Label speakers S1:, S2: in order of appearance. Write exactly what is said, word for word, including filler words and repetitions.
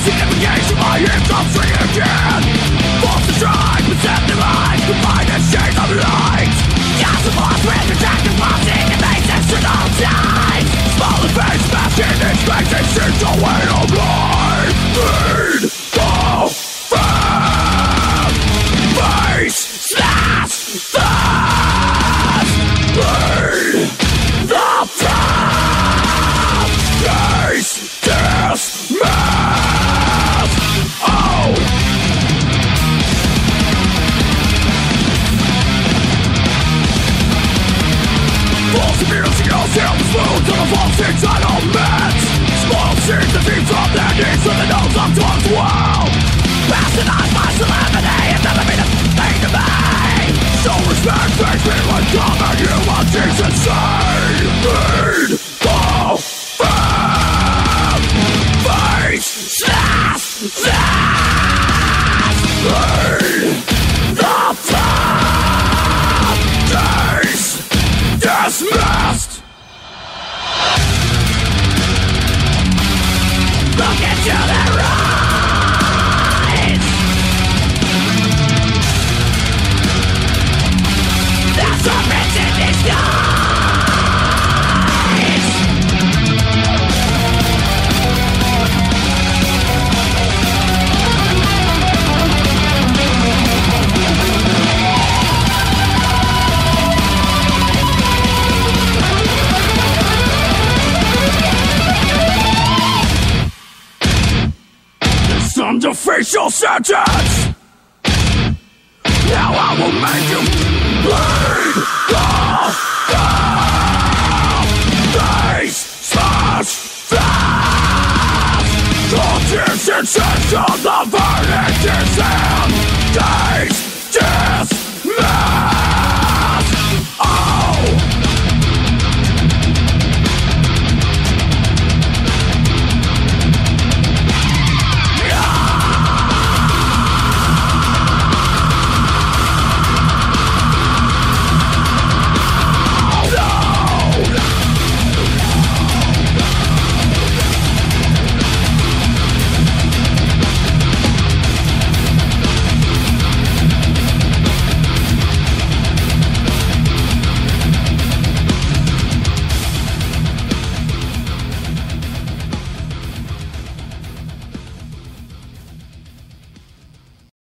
S1: Signification, my income free again. False to try, deceptive lies, combine the shades of light. Gas of us with rejected passing and exceptional times. Small and face smashing in space and shit to wait on blind. Need the fam. Face slash fast. Need the fam. Face dismiss. Oh. False immunity, all self smooth to the false entitlement. Spoiled seeds that feed from their needs to the nose of towards well. Bastardize my solemnity and never mean a thing to me. Show respect, face me like common human decency. Need the fam. Face slash slash. Need the fam. Case dismissed. Look into their eyes. There's a bitch in disguise. It's time to face your sentence. Now I will make you bleed the fam. Face slash fast. Conscience and sense of the verdict is in. Days, days.